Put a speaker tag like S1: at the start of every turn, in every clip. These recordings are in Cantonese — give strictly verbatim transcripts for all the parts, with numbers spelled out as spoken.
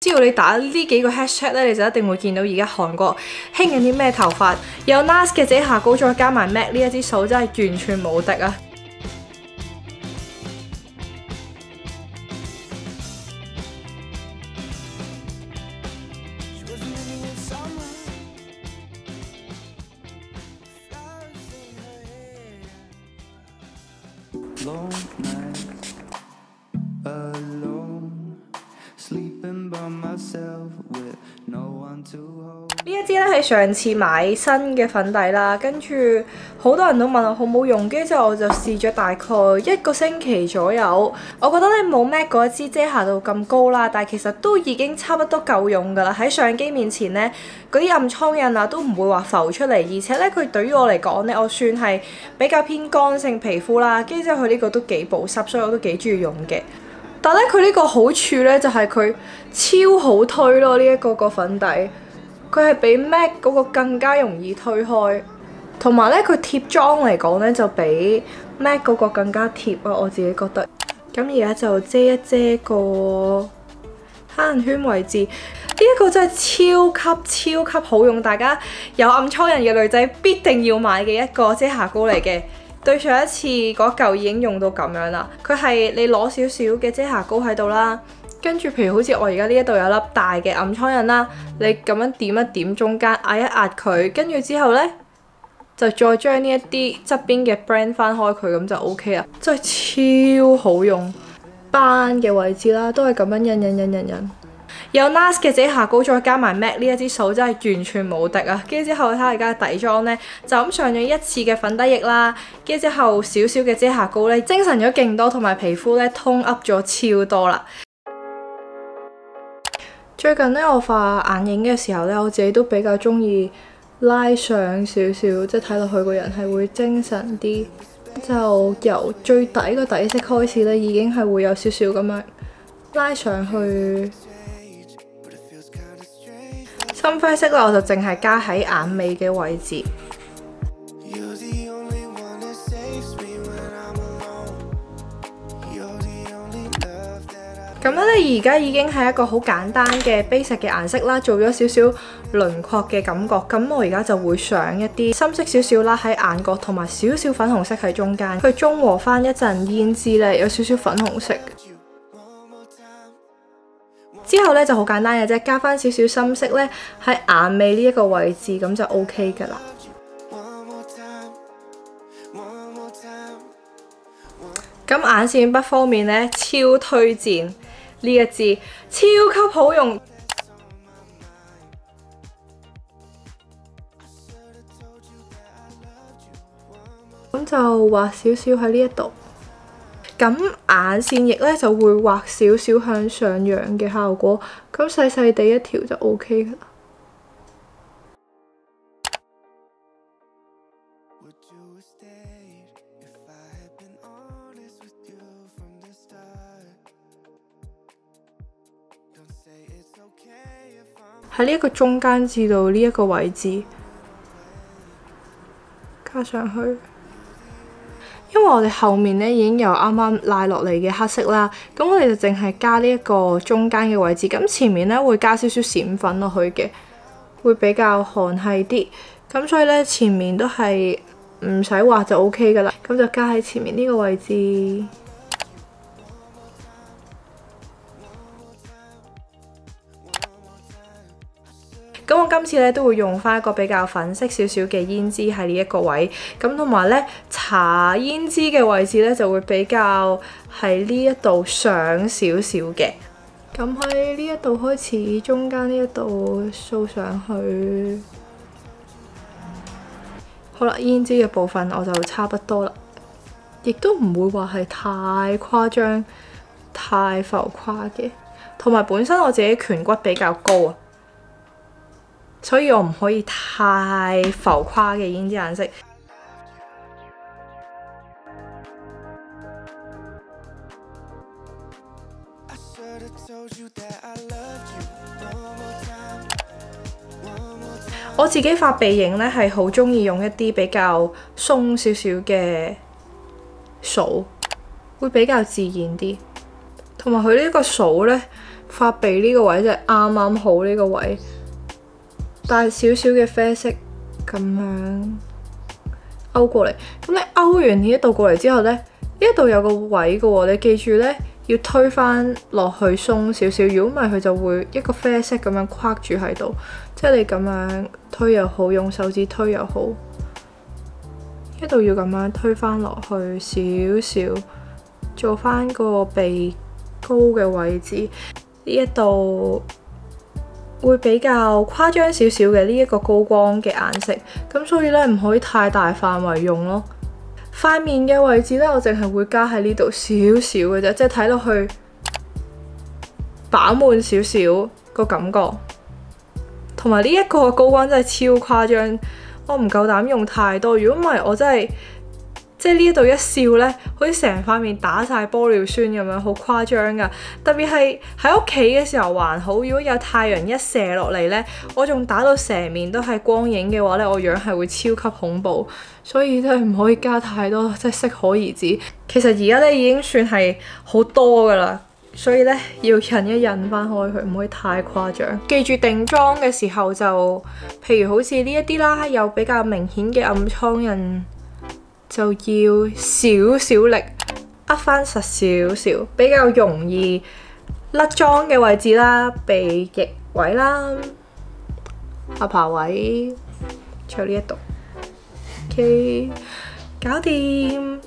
S1: 只要你打呢幾個 hashtag 咧，你就一定會見到而家韓國興緊啲咩頭髮。有 N A R S 嘅遮瑕膏，再加埋 M A C 呢一支掃，真係完全無敵啊！呢一支咧係上次買新嘅粉底啦，跟住好多人都問我好唔好用，跟住之後我就試咗大概一個星期左右。我覺得咧冇 M A C 嗰一支遮瑕度咁高啦，但係其實都已經差不多夠用㗎啦。喺相機面前咧，嗰啲暗瘡印啊都唔會話浮出嚟，而且咧佢對於我嚟講咧，我算係比較偏乾性皮膚啦，跟住之後佢呢個都幾保濕，所以我都幾中意用嘅。但係咧佢呢個好處咧就係佢超好推咯，呢一個個粉底。佢係比 M A C 嗰個更加容易推開，同埋咧佢貼妝嚟講咧就比 M A C 嗰個更加貼啊！我自己覺得。咁而家就遮一遮個黑眼圈位置，呢、這、一個真係超級超級好用，大家有暗瘡印嘅女仔必定要買嘅一個遮瑕膏嚟嘅。對上一次嗰嚿已經用到咁樣啦，佢係你攞少少嘅遮瑕膏喺度啦。跟住，譬如好似我而家呢一度有粒大嘅暗瘡印啦，你咁樣點一點中間，壓一壓佢，跟住之後呢，就再將呢一啲側邊嘅 brand 翻開佢，咁就 O K 啦，真係超好用。斑嘅位置啦，都係咁樣印印印印印。有 N A R S 嘅遮瑕膏，再加埋 M A C 呢一支掃，真係完全無敵啊！跟住之後睇下而家底妝呢，就咁上咗一次嘅粉底液啦，跟住之後少少嘅遮瑕膏呢，精神咗勁多，同埋皮膚呢，通 up 咗超多啦。最近咧，我畫眼影嘅時候咧，我自己都比較中意拉上少少，即係睇落去個人係會精神啲。就由最底個底色開始咧，已經係會有少少咁樣拉上去。深啡色咧，我就淨係加喺眼尾嘅位置。咁咧，而家已經係一個好簡單嘅 basic 嘅顏色啦，做咗少少輪廓嘅感覺。咁我而家就會上一啲深色少少啦，喺眼角同埋少少粉紅色喺中間，去中和翻一陣胭脂咧，有少少粉紅色。之後咧就好簡單嘅啫，加翻少少深色咧喺眼尾呢一個位置，咁就 O K 噶啦。咁眼線筆方面咧，超推薦呢一支，超級好用。咁就畫少少喺呢一度。咁眼線液咧就會畫少少向上揚嘅效果，咁細細地一條就 O K 噶啦。喺呢一個中間至到呢一個位置加上去，因為我哋後面咧已經有啱啱拉落嚟嘅黑色啦，咁我哋就淨係加呢一個中間嘅位置，咁前面咧會加少少閃粉落去嘅，會比較韓系啲，咁所以咧前面都係唔使畫就 O K 噶啦，咁就加喺前面呢個位置。咁我今次咧都會用翻一個比較粉色少少嘅胭脂喺呢一個位，咁同埋咧搽胭脂嘅位置咧就會比較喺呢一度上少少嘅。咁喺呢一度開始，中間呢一度掃上去。好啦，胭脂嘅部分我就差不多啦，亦都唔會話係太誇張、太浮誇嘅。同埋本身我自己顴骨比較高啊，所以我唔可以太浮誇嘅胭脂顏色。我自己畫鼻影咧係好中意用一啲比較鬆少少嘅掃，會比較自然啲。同埋佢呢個掃咧， 發鼻呢個位就係啱啱好呢個位，帶少少嘅啡色咁樣勾過嚟。咁你勾完呢一度過嚟之後呢，呢一度有個位嘅喎，你記住呢，要推翻落去鬆少少，如果唔係佢就會一個啡色咁樣框住喺度。即係你咁樣推又好，用手指推又好，呢度要咁樣推翻落去少少，做翻個鼻高嘅位置。呢一度會比較誇張少少嘅呢一個高光嘅顏色，咁所以咧唔可以太大範圍用咯。塊面嘅位置咧，我淨係會加喺呢度少少嘅啫，即係睇落去飽滿少少個感覺。同埋呢一個高光真係超誇張，我唔夠膽用太多。如果唔係，我真係即係呢一度一笑呢，好似成塊面打晒玻尿酸咁樣，好誇張噶。特別係喺屋企嘅時候還好，如果有太陽一射落嚟呢，我仲打到成面都係光影嘅話呢，我樣係會超級恐怖。所以真係唔可以加太多，即係適可而止。其實而家呢已經算係好多噶啦。所以咧要印一印翻開佢，唔可以太誇張。記住定妝嘅時候就，譬如好似呢一啲啦，有比較明顯嘅暗瘡印，就要少少力握翻實少少，比較容易甩妝嘅位置啦，鼻翼位啦，下巴位，仲有呢一度。OK， 搞掂。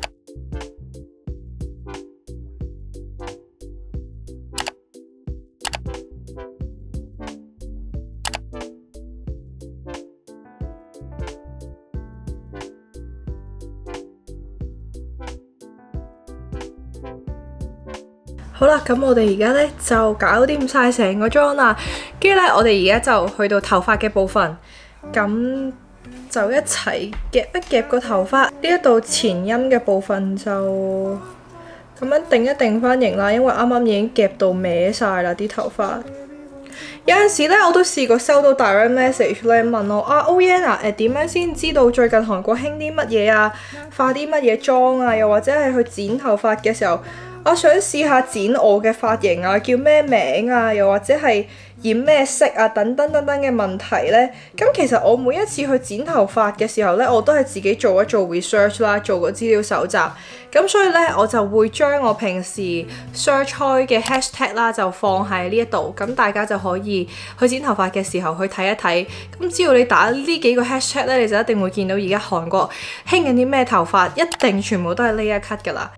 S1: 好啦，咁我哋而家咧就搞掂晒成個妝啦，跟住咧我哋而家就去到頭髮嘅部分，咁就一齊夾一夾個頭髮，呢一度前陰嘅部分就咁樣定一定翻型啦，因為啱啱已經夾到歪晒啦啲頭髮。有陣時咧，我都試過收到 direct message 咧問我啊 ，Oyenna 誒點樣先知道最近韓國興啲乜嘢啊，化啲乜嘢妝啊，又或者係去剪頭髮嘅時候，我想試下剪我嘅髮型啊，叫咩名啊，又或者係染咩色啊，等等等等嘅問題呢。咁其實我每一次去剪頭髮嘅時候呢，我都係自己做一做 research 啦，做個資料搜集。咁所以呢，我就會將我平時 search 開嘅 hashtag 啦，就放喺呢一度。咁大家就可以去剪頭髮嘅時候去睇一睇。咁只要你打呢幾個 hashtag 呢，你就一定會見到而家韓國興緊啲咩頭髮，一定全部都係 layer cut 㗎啦。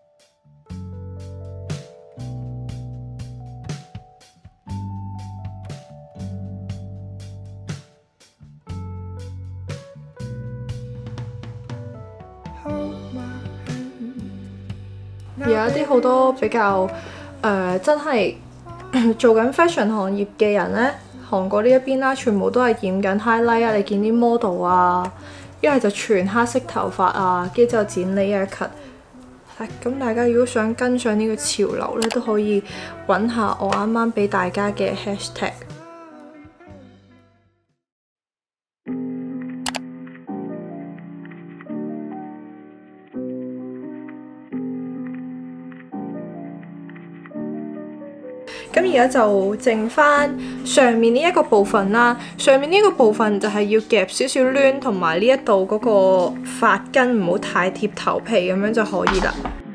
S1: 有一啲好多比較誒、呃、真係做緊 fashion 行業嘅人呢，韓國呢一邊啦，全部都係染緊 highlight 啊！你見啲 model 啊，一係就全黑色頭髮啊，跟住之後剪 layer cut。咁大家如果想跟上呢個潮流呢，都可以揾下我啱啱俾大家嘅 hashtag。咁而家就剩翻上面呢一個部分啦，上面呢個部分就係要夾少少攣，同埋呢一度嗰個髮根唔好太貼頭皮，咁樣就可以啦。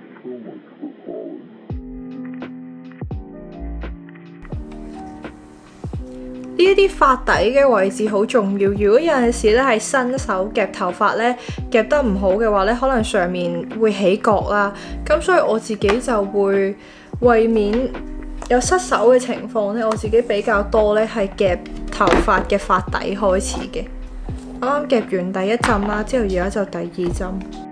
S1: 呢一啲髮底嘅位置好重要，如果有陣時咧係新手夾頭髮咧夾得唔好嘅話咧，可能上面會起角啦。咁所以我自己就會為免有失手嘅情況咧，我自己比較多咧係夾頭髮嘅髮底開始嘅。啱啱夾完第一浸啦，之後而家就第二浸。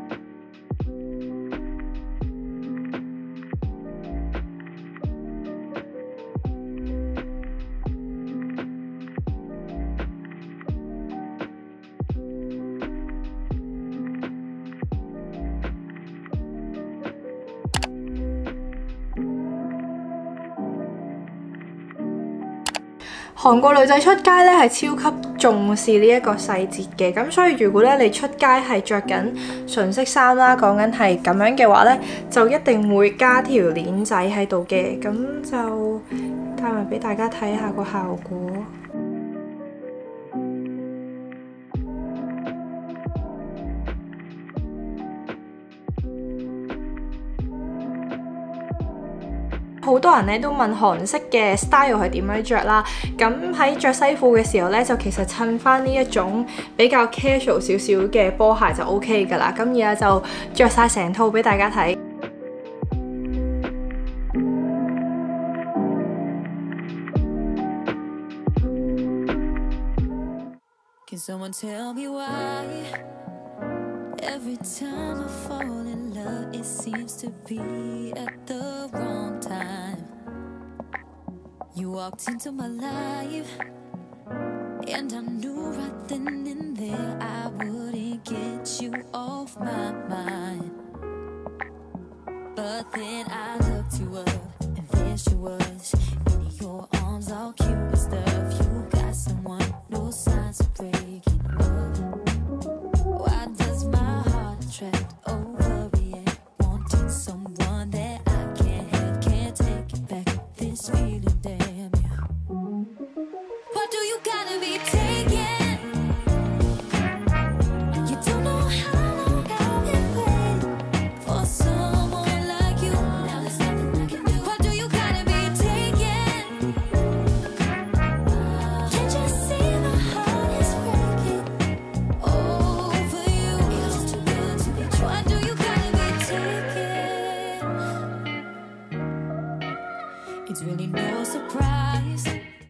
S1: 韓國女仔出街咧係超級重視呢一個細節嘅，咁所以如果咧你出街係着緊純色衫啦，講緊係咁樣嘅話咧，就一定會加條鏈仔喺度嘅，咁就帶埋俾大家睇下個效果。好多人咧都問韓式嘅 style 係點樣着啦，咁喺着西褲嘅時候咧，就其實襯翻呢一種比較 casual 少少嘅波鞋就 OK 㗎啦。咁而家就着晒成套俾大家睇。
S2: Can someone tell me why every time I fall in love it seems to be at the wrong time? You walked into my life and I knew right then and there I wouldn't get you off my mind. But then I looked you up and there she was in your arms all cute